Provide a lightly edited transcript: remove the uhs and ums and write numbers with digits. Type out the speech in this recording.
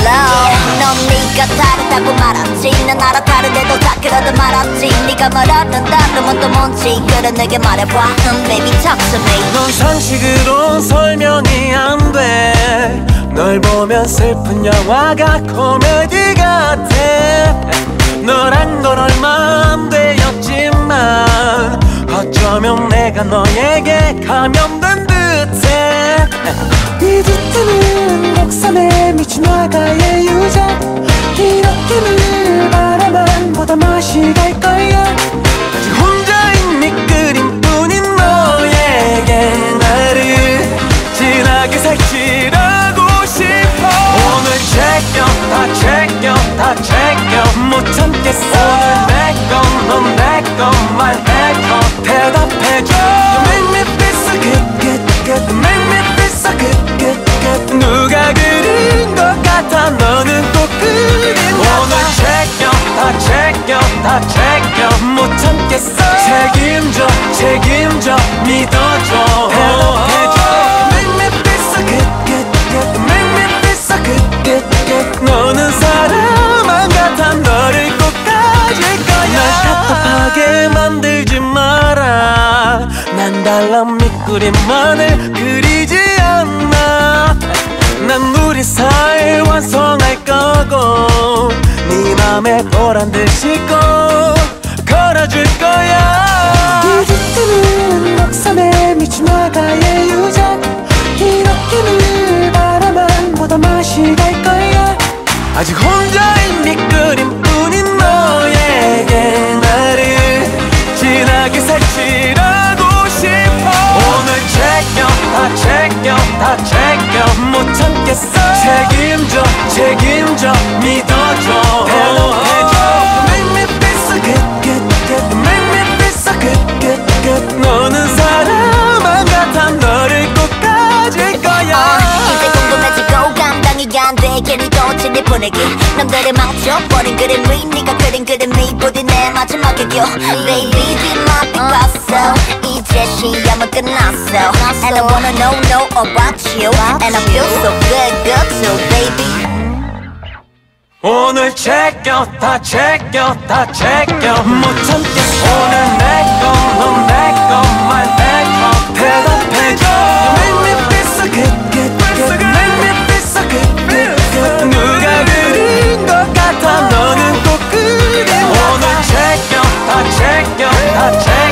love. 넌 네가 다르다고 말았지. 난 알아다른데도 다 그러다 말았지. 네가 말하는 다름은 또 뭔지 그래 내게 말해봐. Baby talk to me. 넌 상식으로 설명이 안 돼. 널 보면 슬픈 영화가 코미디 같아. 너란 건 얼마 안 되었지만 어쩌면 내가 너에게 감염된 듯해. 이 짙은 곡선에 미친 화가의 유자. 이 느낌을 바라만 보다 맛이 갈 거야. 아직 혼자인 밑그림 뿐인 너에게 나를 진하게 색칠하고 싶어. 오늘 다 챙겨 못 참겠어. 오늘 넌 내 건 말해줘. 대답해줘. You make me feel so good. You make me feel so good. 누가 그린 것 같아. 너는 꼭 그린 것 같아. 오늘 다 챙겨 못 참겠어. 책임져 믿어줘. 대답해줘. You make me feel so good. You make me feel so good. 너는 사람만 같아. 너를 꼭 가질 거야. 날 답답하게 만들지 마라. 난 달랑 밑그림만을 그리지 않아. 난 우리 사이 완성할 거고 네 맘에 보란 듯이 꼭 걸어줄 거야. 이 짙은 곡선에 미친 화가의 유자. 이 느낌을 바라만 보다 맛이 갈 거야. 아직 혼자인 밑그림 뿐인 너에게 나를 진하게 색칠하고 싶어. 오늘 다 챙겨 못 참겠어. 책임져 믿어줘. 대답해줘. You make me feel so good. You make me feel so good. 너는 사람만 같아. 너를 꼭 가질 거야. 이제 궁금해지고 감당이 안 돼. 괜히 던진 분위기 남들을 망쳐버린 그림이 네가 그린 그림이 부디 내 마지막의 교. Baby be my Picasso. 이제 시험은 끝났어. And I wanna know about you. And I feel so good too baby. 오늘 다 챙겨 못 참겠어. 오늘 넌 내 건 말해줘. 대답해줘. You make me feel so good. You make me feel so good. 누가 그린 것 같아. 너는 꼭 그린 것 같아. 오늘 다 챙겨